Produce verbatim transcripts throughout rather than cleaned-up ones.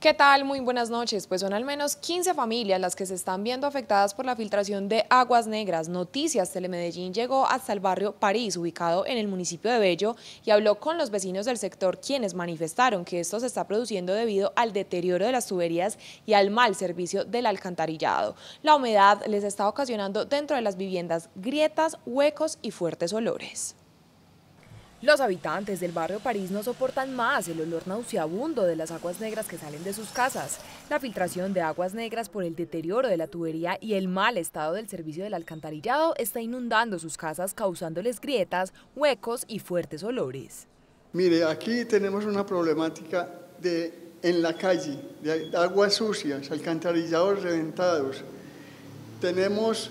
¿Qué tal? Muy buenas noches. Pues son al menos quince familias las que se están viendo afectadas por la filtración de aguas negras. Noticias Telemedellín llegó hasta el barrio París, ubicado en el municipio de Bello, y habló con los vecinos del sector, quienes manifestaron que esto se está produciendo debido al deterioro de las tuberías y al mal servicio del alcantarillado. La humedad les está ocasionando dentro de las viviendas grietas, huecos y fuertes olores. Los habitantes del barrio París no soportan más el olor nauseabundo de las aguas negras que salen de sus casas. La filtración de aguas negras por el deterioro de la tubería y el mal estado del servicio del alcantarillado está inundando sus casas, causándoles grietas, huecos y fuertes olores. Mire, aquí tenemos una problemática de, en la calle, de aguas sucias, alcantarillados reventados. Tenemos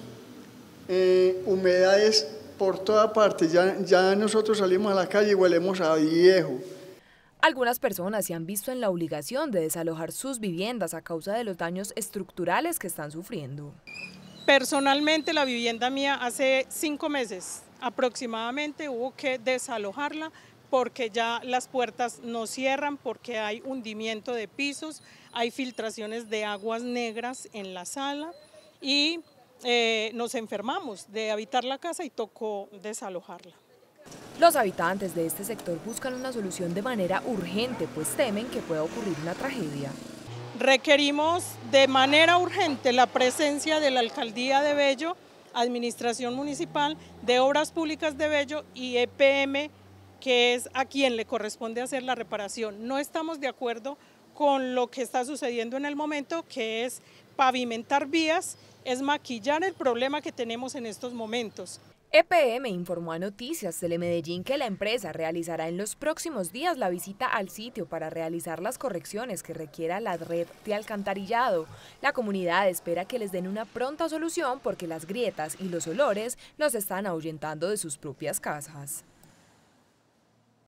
eh, humedades por toda parte, ya, ya nosotros salimos a la calle y huelemos a viejo. Algunas personas se han visto en la obligación de desalojar sus viviendas a causa de los daños estructurales que están sufriendo. Personalmente, la vivienda mía hace cinco meses aproximadamente hubo que desalojarla porque ya las puertas no cierran, porque hay hundimiento de pisos, hay filtraciones de aguas negras en la sala y Eh, nos enfermamos de habitar la casa y tocó desalojarla. Los habitantes de este sector buscan una solución de manera urgente, pues temen que pueda ocurrir una tragedia. Requerimos de manera urgente la presencia de la Alcaldía de Bello, Administración Municipal, de Obras Públicas de Bello y E P M, que es a quien le corresponde hacer la reparación. No estamos de acuerdo con lo que está sucediendo en el momento, que es pavimentar vías, es maquillar el problema que tenemos en estos momentos. E P M informó a Noticias Telemedellín que la empresa realizará en los próximos días la visita al sitio para realizar las correcciones que requiera la red de alcantarillado. La comunidad espera que les den una pronta solución porque las grietas y los olores los están ahuyentando de sus propias casas.